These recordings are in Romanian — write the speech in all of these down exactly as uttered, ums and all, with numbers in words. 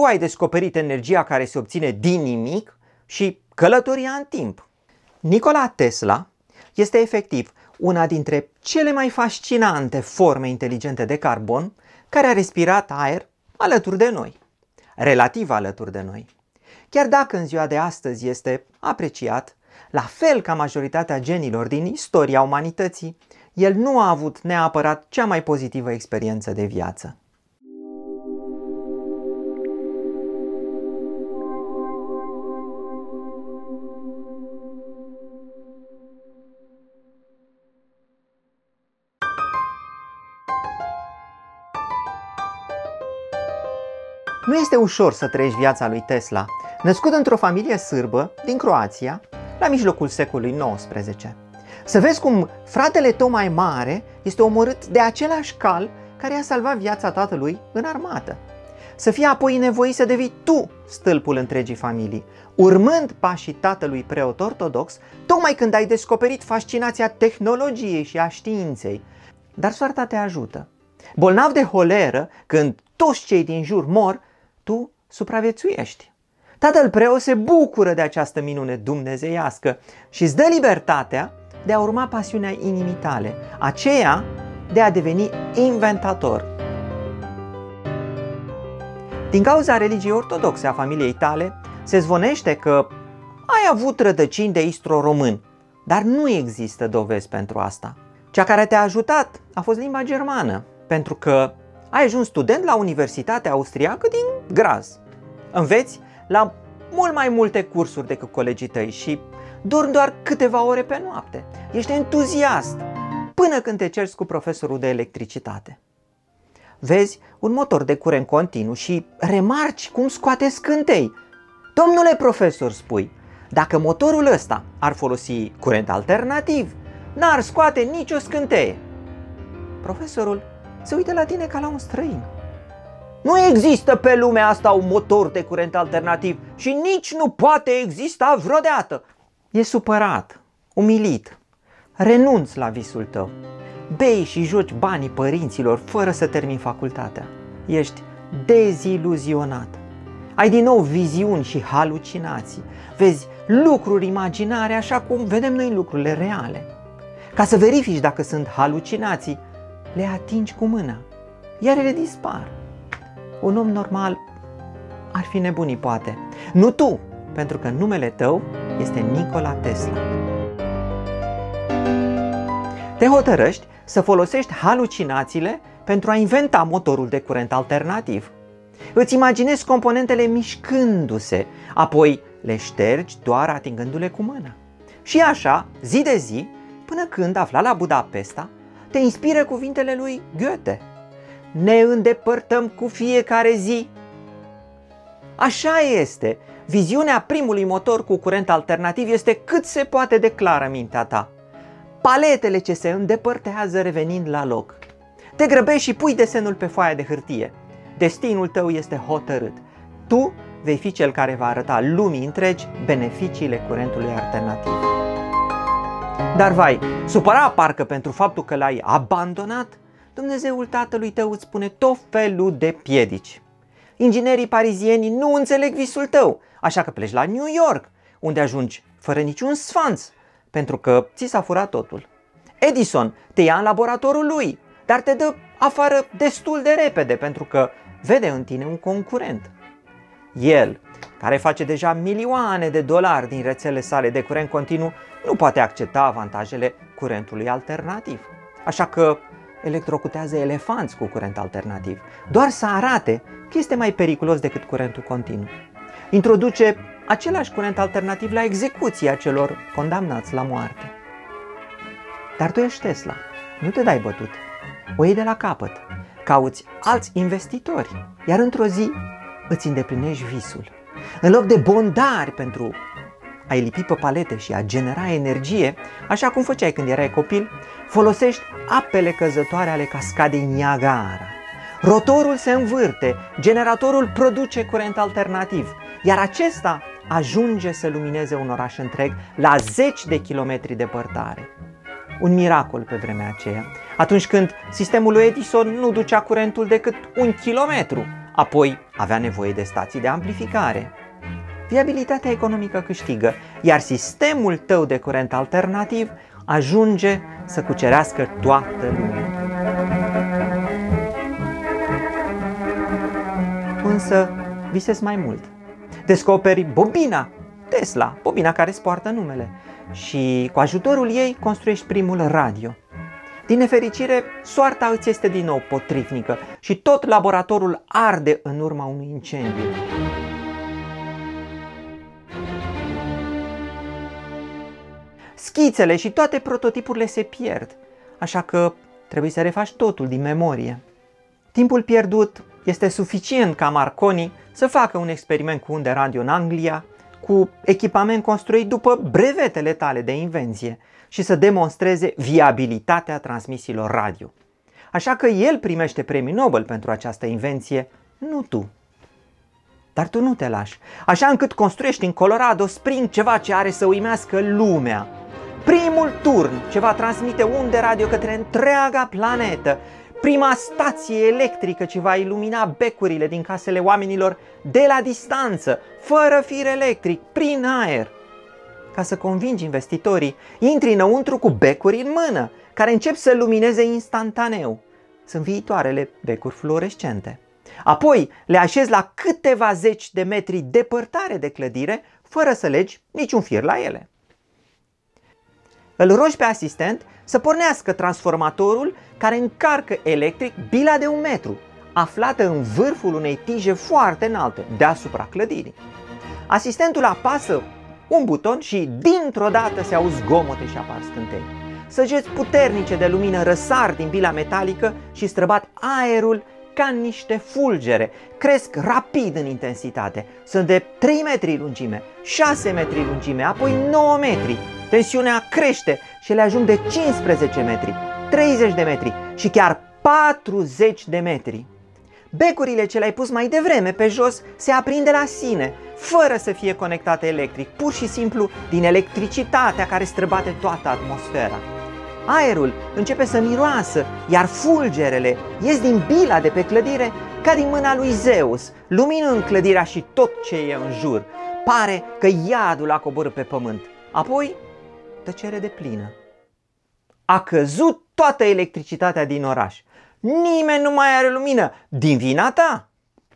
tu ai descoperit energia care se obține din nimic și călătoria în timp. Nikola Tesla este efectiv una dintre cele mai fascinante forme inteligente de carbon care a respirat aer alături de noi, relativ alături de noi. Chiar dacă în ziua de astăzi este apreciat, la fel ca majoritatea genilor din istoria umanității, el nu a avut neapărat cea mai pozitivă experiență de viață. Nu este ușor să trăiești viața lui Tesla, născut într-o familie sârbă din Croația, la mijlocul secolului nouăsprezece. Să vezi cum fratele tău mai mare este omorât de același cal care a salvat viața tatălui în armată. Să fii apoi nevoit să devii tu stâlpul întregii familii, urmând pașii tatălui preot ortodox, tocmai când ai descoperit fascinația tehnologiei și a științei. Dar soarta te ajută. Bolnav de holeră, când toți cei din jur mor, tu supraviețuiești. Tatăl preot se bucură de această minune dumnezeiască și îți dă libertatea de a urma pasiunea inimii tale, aceea de a deveni inventator. Din cauza religiei ortodoxe a familiei tale, se zvonește că ai avut rădăcini de istro-român, dar nu există dovezi pentru asta. Cea care te-a ajutat a fost limba germană, pentru că ai ajuns student la Universitatea Austriacă din Graz. Înveți la mult mai multe cursuri decât colegii tăi și dormi doar câteva ore pe noapte. Ești entuziast până când te ceri cu profesorul de electricitate. Vezi un motor de curent continuu și remarci cum scoate scântei. Domnule profesor, spui, dacă motorul ăsta ar folosi curent alternativ, n-ar scoate nicio scânteie. Profesorul se uită la tine ca la un străin. Nu există pe lumea asta un motor de curent alternativ și nici nu poate exista vreodată. E supărat, umilit, renunți la visul tău, bei și joci banii părinților fără să termini facultatea. Ești deziluzionat. Ai din nou viziuni și halucinații. Vezi lucruri imaginare așa cum vedem noi lucrurile reale. Ca să verifici dacă sunt halucinații, le atingi cu mâna, iar ele dispar. Un om normal ar fi nebunit, poate. Nu tu, pentru că numele tău este Nikola Tesla. Te hotărăști să folosești halucinațiile pentru a inventa motorul de curent alternativ. Îți imaginezi componentele mișcându-se, apoi le ștergi doar atingându-le cu mâna. Și așa, zi de zi, până când, aflat la Budapesta, te inspiră cuvintele lui Goethe. Ne îndepărtăm cu fiecare zi. Așa este. Viziunea primului motor cu curent alternativ este cât se poate de clară în mintea ta. Paletele ce se îndepărtează revenind la loc. Te grăbești și pui desenul pe foaia de hârtie. Destinul tău este hotărât. Tu vei fi cel care va arăta lumii întregi beneficiile curentului alternativ. Dar vai, supărat parcă pentru faptul că l-ai abandonat, Dumnezeul tatălui tău îți pune tot felul de piedici. Inginerii parizieni nu înțeleg visul tău, așa că pleci la New York, unde ajungi fără niciun sfanț, pentru că ți s-a furat totul. Edison te ia în laboratorul lui, dar te dă afară destul de repede, pentru că vede în tine un concurent. El, care face deja milioane de dolari din rețelele sale de curent continuu, nu poate accepta avantajele curentului alternativ. Așa că electrocutează elefanți cu curent alternativ, doar să arate că este mai periculos decât curentul continuu. Introduce același curent alternativ la execuția celor condamnați la moarte. Dar tu ești Tesla, nu te dai bătut, o iei de la capăt, cauți alți investitori, iar într-o zi îți îndeplinești visul. În loc de bondari pentru a-i lipi pe palete și a genera energie, așa cum făceai când erai copil, folosești apele căzătoare ale cascadei Niagara. Rotorul se învârte, generatorul produce curent alternativ, iar acesta ajunge să lumineze un oraș întreg la zeci de kilometri departare. Un miracol pe vremea aceea, atunci când sistemul lui Edison nu ducea curentul decât un kilometru, Apoi avea nevoie de stații de amplificare. Viabilitatea economică câștigă, iar sistemul tău de curent alternativ ajunge să cucerească toată lumea. Însă visezi mai mult. Descoperi bobina Tesla, bobina care îți poartă numele, și cu ajutorul ei construiești primul radio. Din nefericire, soarta îți este din nou potrivnică și tot laboratorul arde în urma unui incendiu. Schițele și toate prototipurile se pierd, așa că trebuie să refaci totul din memorie. Timpul pierdut este suficient ca Marconi să facă un experiment cu unde radio în Anglia, cu echipament construit după brevetele tale de invenție, și să demonstreze viabilitatea transmisiilor radio. Așa că el primește premiul Nobel pentru această invenție, nu tu. Dar tu nu te lași, așa încât construiești în Colorado Spring ceva ce are să uimească lumea. Primul turn ce va transmite unde radio către întreaga planetă, prima stație electrică ce va ilumina becurile din casele oamenilor de la distanță, fără fir electric, prin aer. Ca să convingi investitorii, intri înăuntru cu becuri în mână, care încep să lumineze instantaneu. Sunt viitoarele becuri fluorescente. Apoi le așezi la câteva zeci de metri departare de clădire, fără să legi niciun fir la ele. Îl rogi pe asistent să pornească transformatorul care încarcă electric bila de un metru, aflată în vârful unei tije foarte înalte, deasupra clădirii. Asistentul apasă un buton și dintr-o dată se auzi zgomote și apar scântei. Săgeți puternice de lumină răsar din bila metalică și străbat aerul ca niște fulgere. Cresc rapid în intensitate. Sunt de trei metri lungime, șase metri lungime, apoi nouă metri. Tensiunea crește și le ajung de cincisprezece metri, treizeci de metri și chiar patruzeci de metri. Becurile ce le-ai pus mai devreme pe jos se aprind de la sine, fără să fie conectate electric, pur și simplu din electricitatea care străbate toată atmosfera. Aerul începe să miroasă, iar fulgerele ies din bila de pe clădire ca din mâna lui Zeus, luminând clădirea și tot ce e în jur. Pare că iadul a coborât pe pământ. Apoi, tăcere de plină. A căzut toată electricitatea din oraș. Nimeni nu mai are lumină. Din vina ta?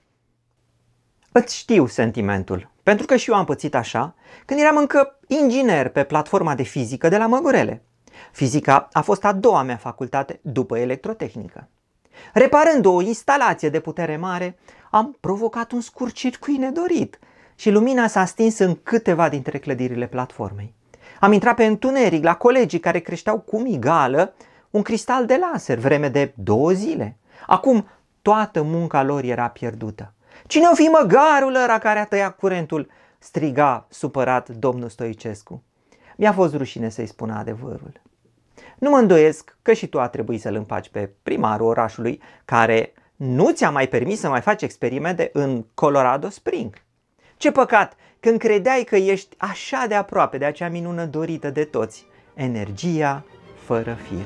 Îți știu sentimentul, pentru că și eu am pățit așa când eram încă inginer pe platforma de fizică de la Măgurele. Fizica a fost a doua mea facultate după electrotehnică. Reparând o instalație de putere mare, am provocat un scurt-circuit nedorit și lumina s-a stins în câteva dintre clădirile platformei. Am intrat pe întuneric la colegii care creșteau cu migală un cristal de laser vreme de două zile. Acum toată munca lor era pierdută. Cine-o fi măgarul ăla care a tăiat curentul? Striga supărat domnul Stoicescu. Mi-a fost rușine să-i spun adevărul. Nu mă îndoiesc că și tu a trebuit să-l împaci pe primarul orașului, care nu ți-a mai permis să mai faci experimente în Colorado Spring. Ce păcat când credeai că ești așa de aproape de acea minună dorită de toți, energia fără fir.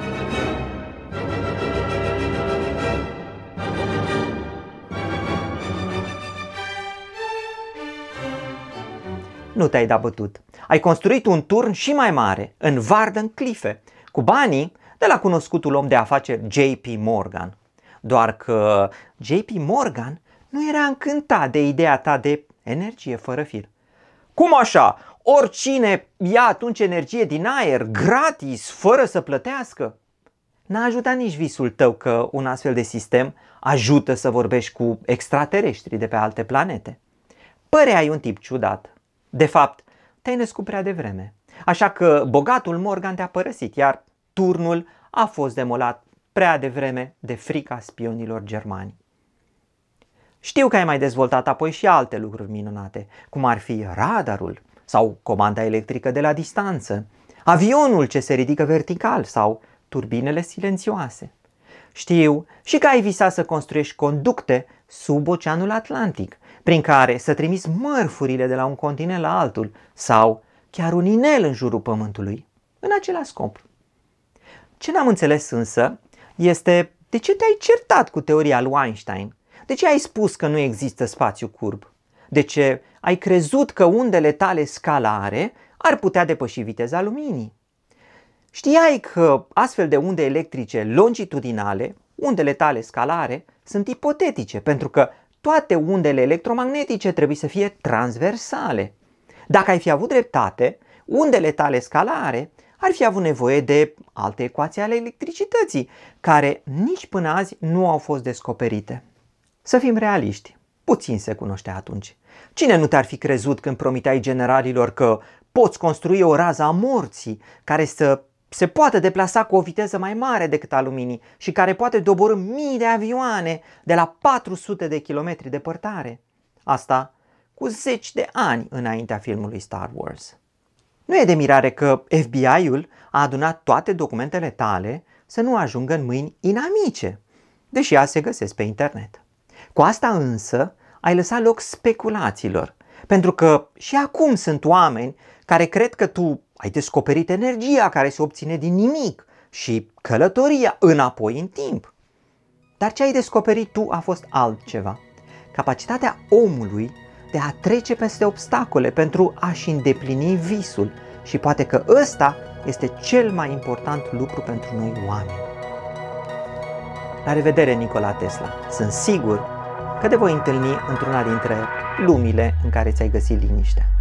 Nu te-ai dat bătut. Ai construit un turn și mai mare, în Warden Cliffe, cu banii de la cunoscutul om de afaceri J P Morgan. Doar că J P Morgan nu era încântat de ideea ta de energie fără fir. Cum așa? Oricine ia atunci energie din aer, gratis, fără să plătească? N-a ajutat nici visul tău că un astfel de sistem ajută să vorbești cu extraterestri de pe alte planete. Păreai un tip ciudat. De fapt, te-ai născut prea devreme. Așa că bogatul Morgan te-a părăsit, iar turnul a fost demolat prea devreme de frica spionilor germani. Știu că ai mai dezvoltat apoi și alte lucruri minunate, cum ar fi radarul sau comanda electrică de la distanță, avionul ce se ridică vertical sau turbinele silențioase. Știu și că ai visat să construiești conducte sub Oceanul Atlantic, prin care să trimiți mărfurile de la un continent la altul sau chiar un inel în jurul Pământului, în același scop. Ce n-am înțeles însă este de ce te-ai certat cu teoria lui Einstein, De ce ai spus că nu există spațiu curb? De ce ai crezut că undele tale scalare ar putea depăși viteza luminii? Știai că astfel de unde electrice longitudinale, undele tale scalare, sunt ipotetice, pentru că toate undele electromagnetice trebuie să fie transversale. Dacă ai fi avut dreptate, undele tale scalare ar fi avut nevoie de alte ecuații ale electricității, care nici până azi nu au fost descoperite. Să fim realiști, puțin se cunoștea atunci. Cine nu te-ar fi crezut când promiteai generalilor că poți construi o rază a morții care să se poate deplasa cu o viteză mai mare decât a luminii și care poate doborî mii de avioane de la patru sute de kilometri departare? Asta cu zeci de ani înaintea filmului Star Wars. Nu e de mirare că F B I-ul a adunat toate documentele tale să nu ajungă în mâini inamice, deși ea se găsesc pe internet. Cu asta însă ai lăsat loc speculațiilor, pentru că și acum sunt oameni care cred că tu ai descoperit energia care se obține din nimic și călătoria înapoi în timp. Dar ce ai descoperit tu a fost altceva. Capacitatea omului de a trece peste obstacole pentru a-și îndeplini visul, și poate că ăsta este cel mai important lucru pentru noi oameni. La revedere, Nikola Tesla! Sunt sigur că te voi întâlni într-una dintre lumile în care ți-ai găsit liniștea.